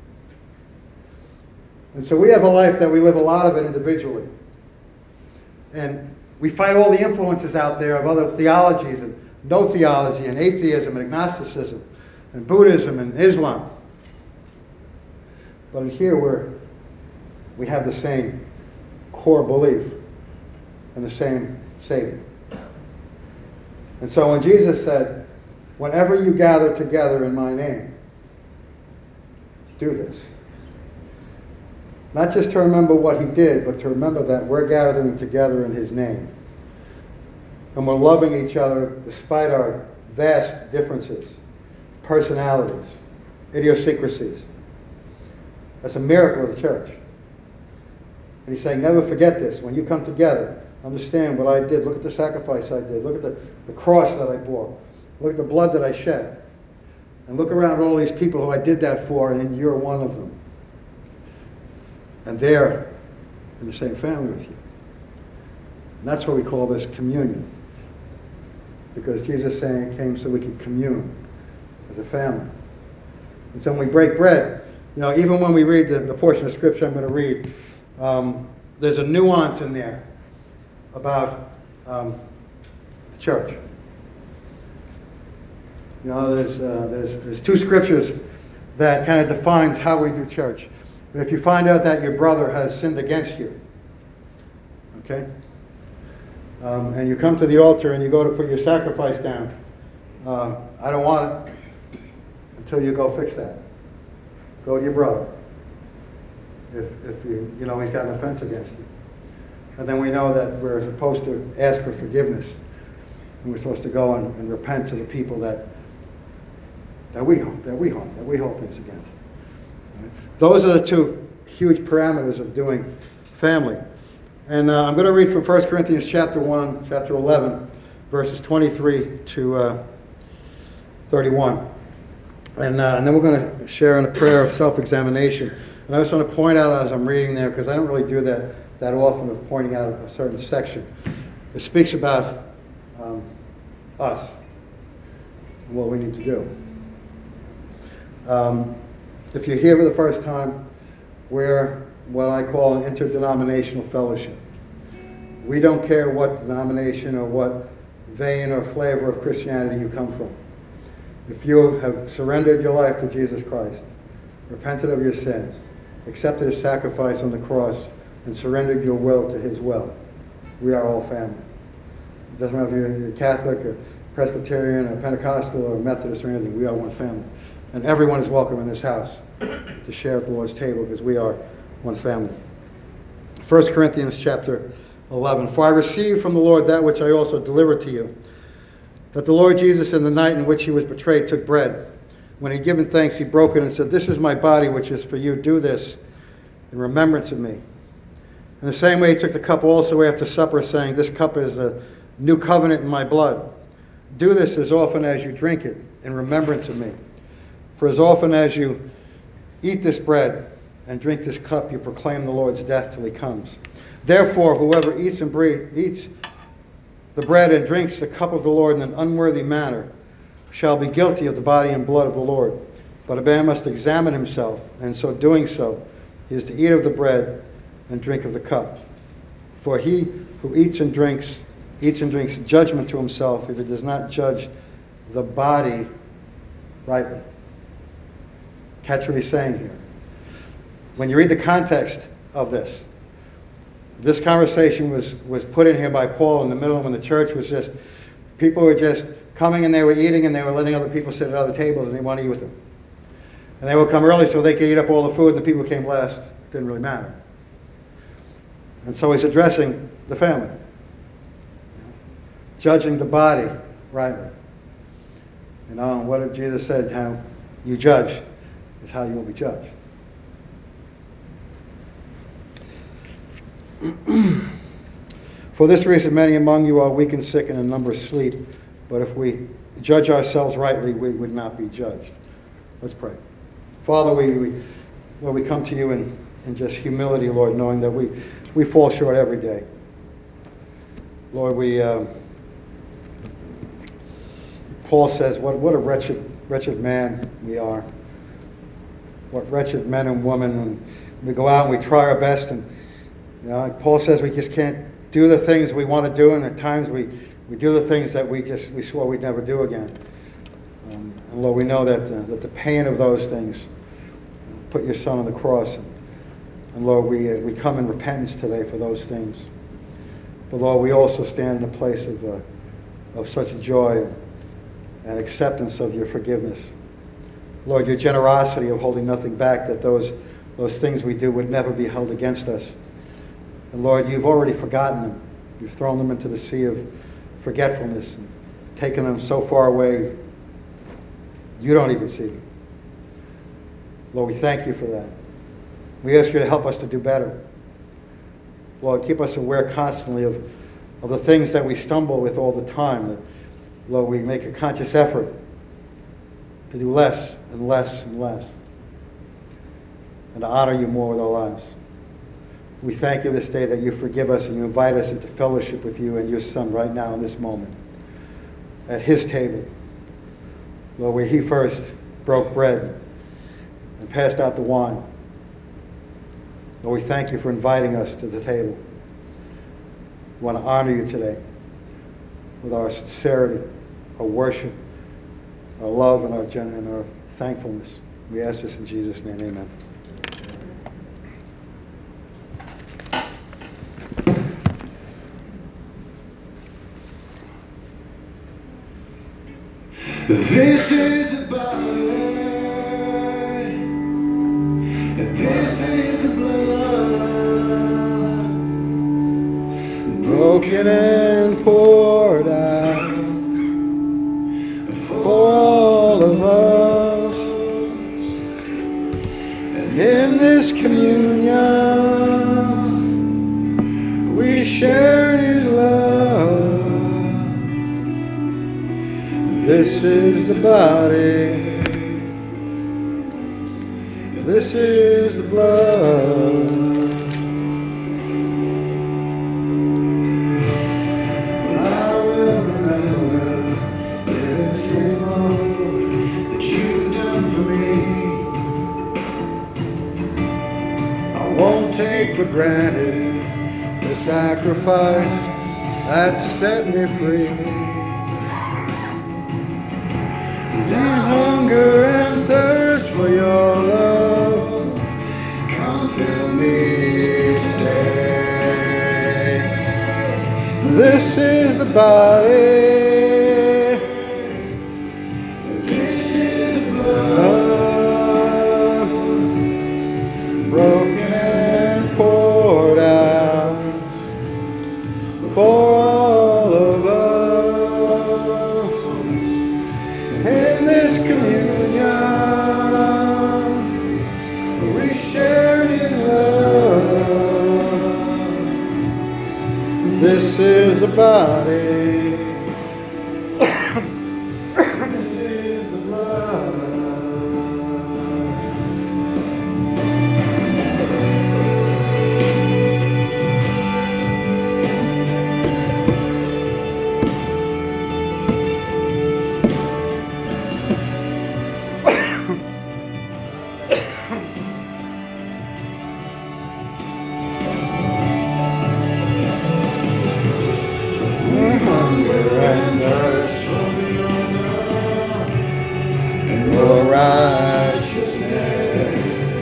And so we have a life that we live a lot of it individually. And we fight all the influences out there of other theologies and no theology and atheism and agnosticism and Buddhism and Islam. But in here we have the same core belief and the same Savior. And so when Jesus said, whenever you gather together in my name, do this. Not just to remember what he did, but to remember that we're gathering together in his name. And we're loving each other despite our vast differences, personalities, idiosyncrasies. That's a miracle of the church. And he's saying, never forget this. When you come together, understand what I did. Look at the sacrifice I did. Look at the cross that I bore. Look at the blood that I shed. And look around all these people who I did that for, and you're one of them. And they're in the same family with you. And that's what we call this communion. Because Jesus came so we could commune as a family. And so when we break bread, even when we read the portion of Scripture I'm going to read, there's a nuance in there about the church. There's two scriptures that kind of defines how we do church. If you find out that your brother has sinned against you, okay, and you come to the altar and you go to put your sacrifice down, I don't want it until you go fix that. Go to your brother if you know he's got an offense against you. And then we know that we're supposed to ask for forgiveness. And we're supposed to go and repent to the people that we hold things against. Right? Those are the two huge parameters of doing family. And I'm going to read from 1 Corinthians chapter 1, chapter 11, verses 23 to 31. And then we're going to share in a prayer of self-examination. And I just want to point out as I'm reading there, because I don't really do that often of pointing out a certain section. It speaks about us and what we need to do. If you're here for the first time, we're what I call an interdenominational fellowship. We don't care what denomination or what vein or flavor of Christianity you come from. If you have surrendered your life to Jesus Christ, repented of your sins, accepted his sacrifice on the cross, and surrendered your will to his will, we are all family. It doesn't matter if you're Catholic or Presbyterian or Pentecostal or Methodist or anything, we are one family. And everyone is welcome in this house to share at the Lord's table because we are one family. 1 Corinthians chapter 11. For I received from the Lord that which I also delivered to you, that the Lord Jesus in the night in which he was betrayed took bread. When he had given thanks, he broke it and said, "This is my body which is for you. Do this in remembrance of me." In the same way he took the cup also after supper, saying, "This cup is a new covenant in my blood. Do this as often as you drink it in remembrance of me. For as often as you eat this bread and drink this cup, you proclaim the Lord's death till he comes. Therefore, whoever eats the bread and drinks the cup of the Lord in an unworthy manner shall be guilty of the body and blood of the Lord. But a man must examine himself, and so doing so, he is to eat of the bread and drink of the cup. For he who eats and drinks judgment to himself if he does not judge the body rightly." Catch what he's saying here. When you read the context of this conversation was put in here by Paul in the middle when the church was just, people were just coming and they were eating and they were letting other people sit at other tables and they wanted to eat with them. And they would come early so they could eat up all the food and the people who came last. Didn't really matter. And so he's addressing the family. Judging the body rightly. What did Jesus said? How you judge is how you will be judged. For this reason, many among you are weak and sick, and a number sleep. But if we judge ourselves rightly, we would not be judged. Let's pray. Father, we come to you in just humility, Lord, knowing that we fall short every day. Lord, Paul says, what a wretched man we are. What wretched men and women. And we go out and we try our best, and Paul says we just can't do the things we want to do, and at times we do the things that we swore we'd never do again. And Lord, we know that the pain of those things put your Son on the cross. And Lord, we come in repentance today for those things. But Lord, we also stand in a place of such joy and acceptance of your forgiveness. Lord, your generosity of holding nothing back, that those things we do would never be held against us. And Lord, you've already forgotten them. You've thrown them into the sea of forgetfulness and taken them so far away you don't even see them. Lord, we thank you for that. We ask you to help us to do better. Lord, keep us aware constantly of the things that we stumble with all the time. That, Lord, we make a conscious effort to do less and less and less, and to honor you more with our lives. We thank you this day that you forgive us and you invite us into fellowship with you and your Son right now in this moment at his table, Lord, where he first broke bread and passed out the wine. Lord, we thank you for inviting us to the table. We want to honor you today with our sincerity, our worship, our love, and our thankfulness. We ask this in Jesus' name, amen. This is the body, this is the blood, Broken and poured out for all of us. And in this communion, we share in his love. This is the body, this is the blood. I will remember everything, Lord, that you've done for me. I won't take for granted the sacrifice that set me free. In hunger and thirst for your love, come fill me today. This is the body, this is the blood, broken and poured out for all of us. In this communion, we share his love. This is the body, this is the blood. Hunger and thirst for your love and your righteousness.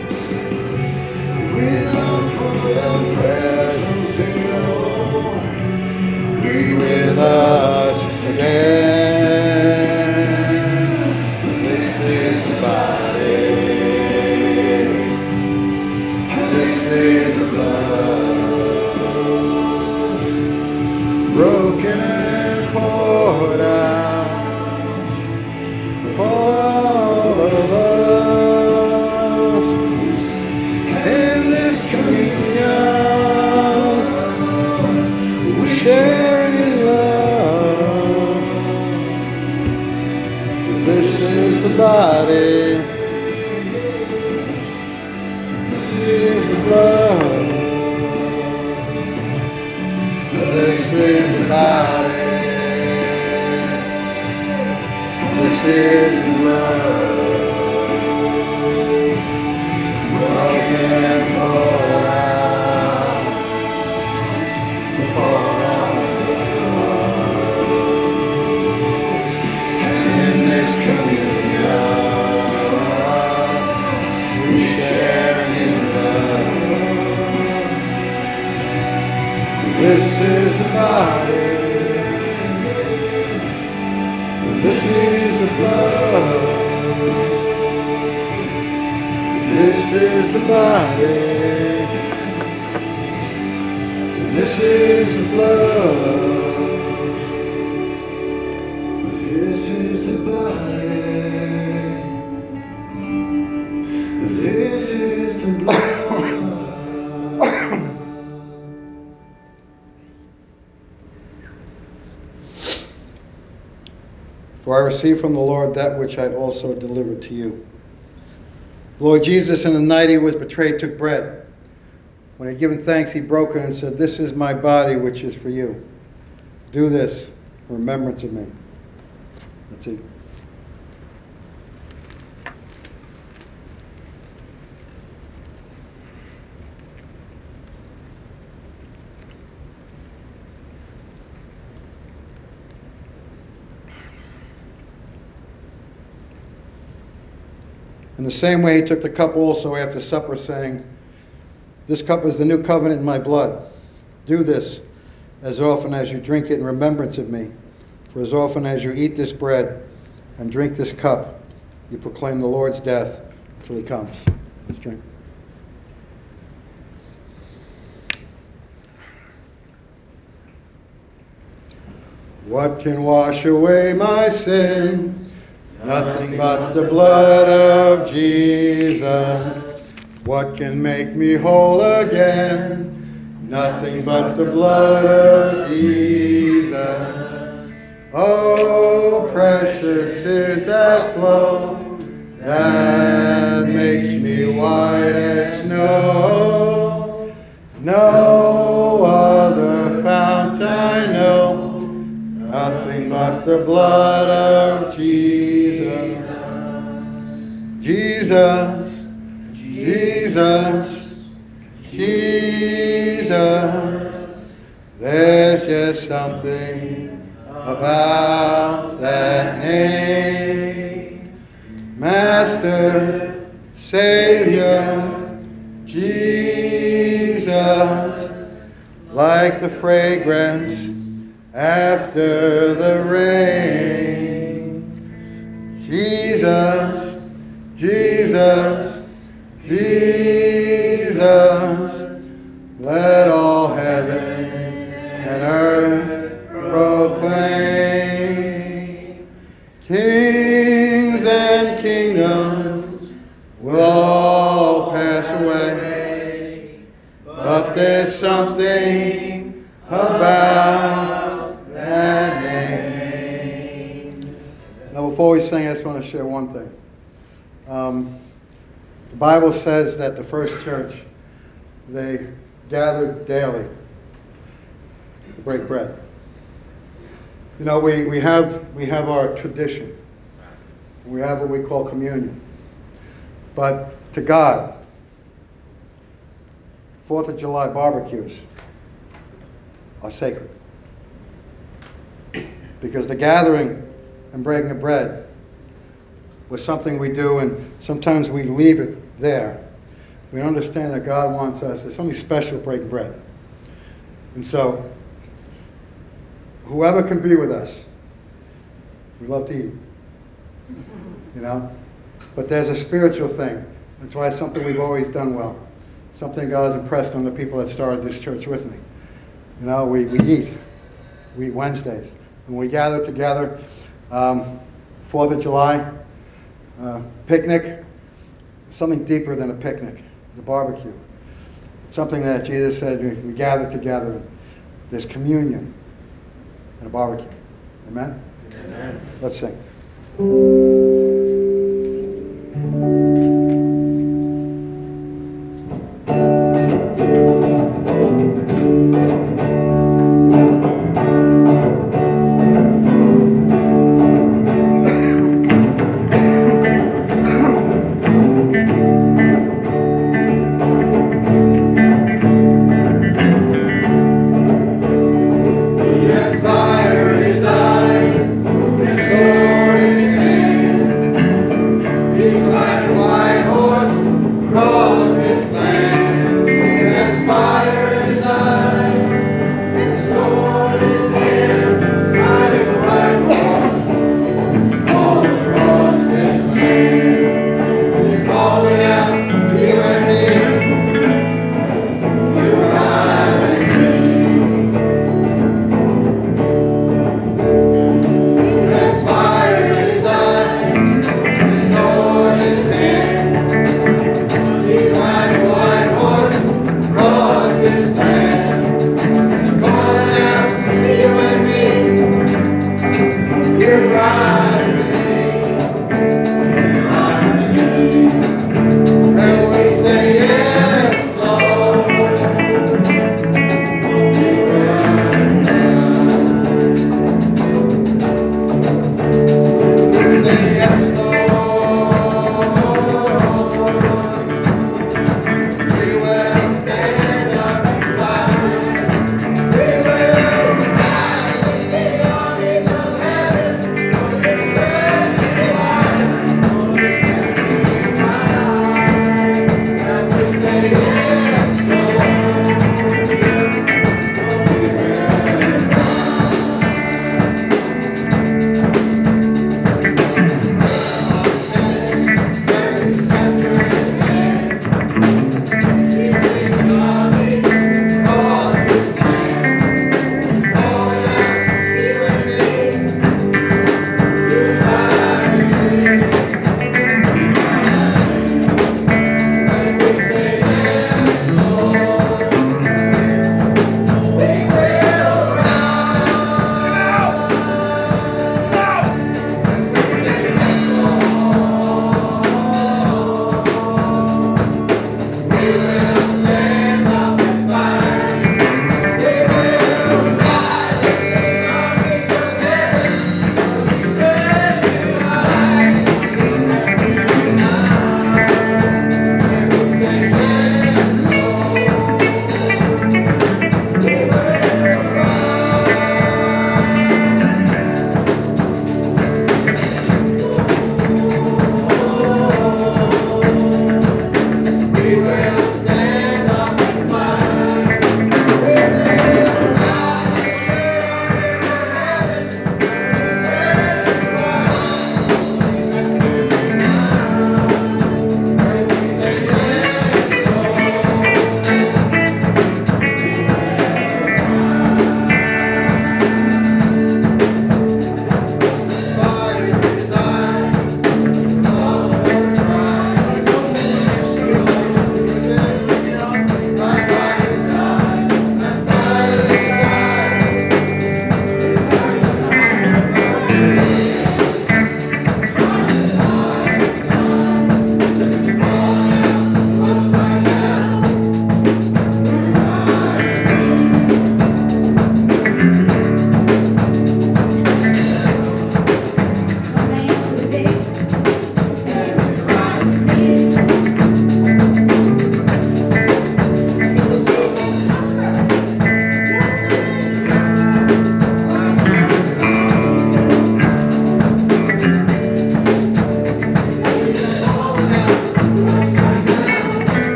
We long for your presence, Lord. Be with us again. This is the body, this is the blood, broken and poured out for all of us. In this communion, we share in love. This is the body, this is the blood. This is the body, this is the blood, broken and poured out for all of us. And in this communion, we share his love. This is the body, this is the blood. This is the body, this is the blood. This is the body, this is the blood. For I received from the Lord that which I also delivered to you. The Lord Jesus, in the night he was betrayed, took bread. When he had given thanks, he broke it and said, "This is my body, which is for you. Do this in remembrance of me." Let's see. In the same way, he took the cup also after supper, saying, "This cup is the new covenant in my blood. Do this as often as you drink it in remembrance of me. For as often as you eat this bread and drink this cup, you proclaim the Lord's death till he comes." Let's drink. What can wash away my sin? Nothing but the blood of Jesus. What can make me whole again? Nothing but the blood of Jesus. Oh, precious is that flow that makes me white as snow. No other fount I know, nothing but the blood of Jesus. Jesus, Jesus, Jesus. There's just something about that name. Master, Savior, Jesus, like the fragrance after the rain. Jesus, Jesus, Jesus, let all heaven and earth proclaim. Kings and kingdoms will all pass away, but there's something about that name. Now, before we sing, I just want to share one thing. The Bible says that the first church, they gathered daily to break bread. You know, we have our tradition. We have what we call communion. But to God, 4th of July barbecues are sacred. Because the gathering and breaking of bread was something we do, and sometimes we leave it there. We understand that God wants us. There's something special breaking bread. And so, whoever can be with us, we love to eat. You know? But there's a spiritual thing. That's why it's something we've always done well. Something God has impressed on the people that started this church with me. You know, we eat. We eat Wednesdays. When we gather together, 4th of July, picnic, something deeper than a picnic, a barbecue. It's something that Jesus said we gather together. And there's communion and a barbecue. Amen? Amen. Let's sing. Fire in his eyes, and sword in his hand.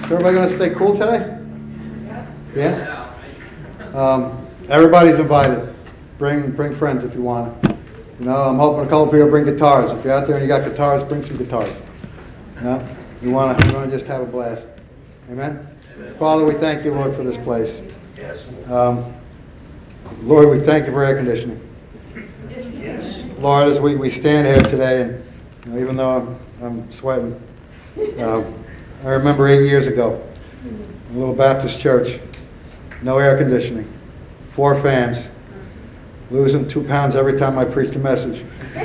everybody going to stay cool today? Yeah? Everybody's invited. Bring friends if you want. You know, I'm hoping a couple people bring guitars. If you're out there and you got guitars, bring some guitars. You know? You want to just have a blast. Amen? Father, we thank you, Lord, for this place. Yes. Lord, we thank you for air conditioning. Yes. Lord, as we stand here today, and you know, even though I'm sweating, I remember 8 years ago, a little Baptist church, no air conditioning, 4 fans, losing 2 pounds every time I preached a message.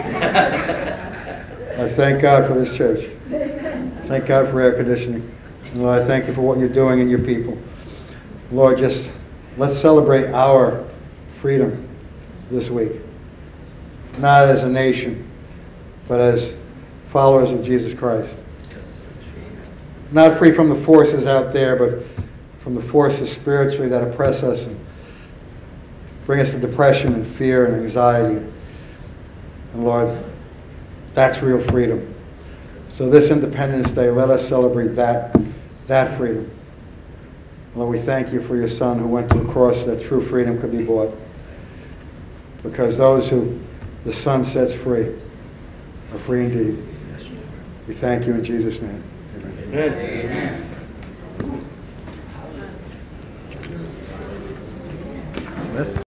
I thank God for this church. Thank God for air conditioning. And Lord, I thank you for what you're doing in your people. Lord, just let's celebrate our freedom this week. Not as a nation, but as followers of Jesus Christ. Not free from the forces out there, but from the forces spiritually that oppress us and bring us to depression and fear and anxiety. And Lord, that's real freedom. So this Independence Day, let us celebrate that freedom. Lord, we thank you for your Son who went to the cross so that true freedom could be bought. Because those who the Son sets free are free indeed. We thank you in Jesus' name. Amen. Amen.